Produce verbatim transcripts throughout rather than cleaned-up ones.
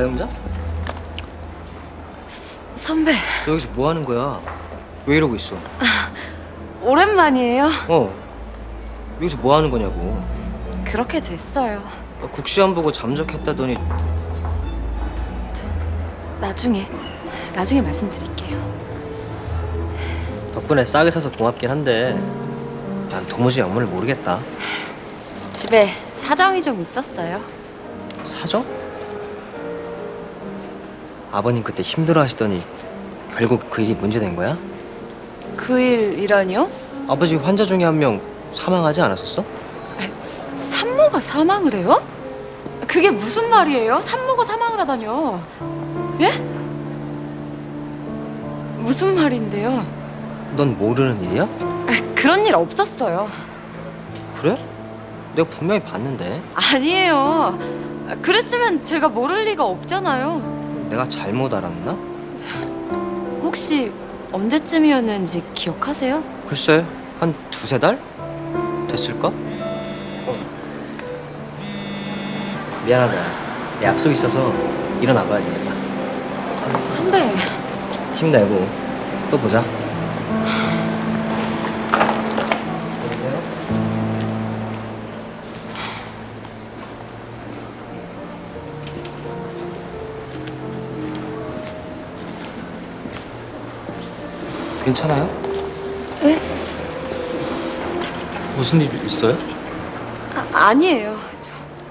나영자? 스, 선배. 너 여기서 뭐 하는 거야? 왜 이러고 있어? 아, 오랜만이에요. 어. 여기서 뭐 하는 거냐고. 그렇게 됐어요. 나 국시 안 보고 잠적했다더니. 저, 나중에, 나중에 말씀드릴게요. 덕분에 싸게 사서 고맙긴 한데 난 도무지 영문을 모르겠다. 집에 사정이 좀 있었어요. 사정? 아버님 그때 힘들어 하시더니 결국 그 일이 문제된 거야? 그 일이라니요? 아버지 환자 중에 한 명 사망하지 않았었어? 아니, 산모가 사망을 해요? 그게 무슨 말이에요? 산모가 사망을 하다뇨. 예? 무슨 말인데요? 넌 모르는 일이야? 아, 그런 일 없었어요. 그래? 내가 분명히 봤는데. 아니에요. 그랬으면 제가 모를 리가 없잖아요. 내가 잘못 알았나? 혹시 언제쯤이었는지 기억하세요? 글쎄, 한 두세 달? 됐을까? 어. 미안하다. 내 약속 있어서 일어나 봐야 되겠다. 선배. 힘내고 또 보자. 괜찮아요? 네? 무슨 일 있어요? 아, 아니에요. 저...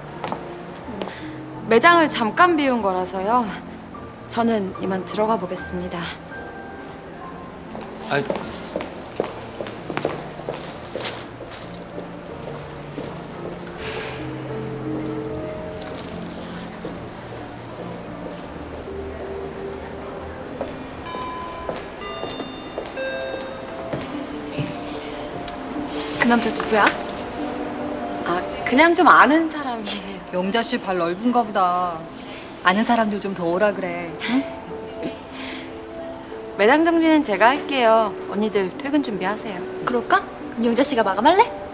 매장을 잠깐 비운 거라서요. 저는 이만 들어가 보겠습니다. 아니, 그 남자 누구야? 아, 그냥 좀 아는 사람이에요. 영자 씨 발 넓은가 보다. 아는 사람들 좀 더 오라 그래. 응? 매장 정리는 제가 할게요. 언니들 퇴근 준비하세요. 그럴까? 그럼 영자 씨가 마감할래?